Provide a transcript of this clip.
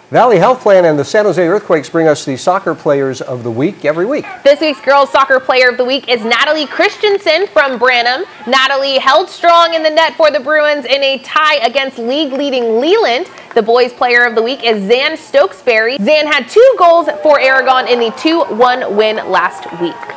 Valley Health Plan and the San Jose Earthquakes bring us the soccer players of the week every week. This week's girls soccer player of the week is Natalie Christenson from Branham. Natalie held strong in the net for the Bruins in a tie against league-leading Leland. The boys player of the week is Stokesberry. Zan had 2 goals for Aragon in the 2-1 win last week.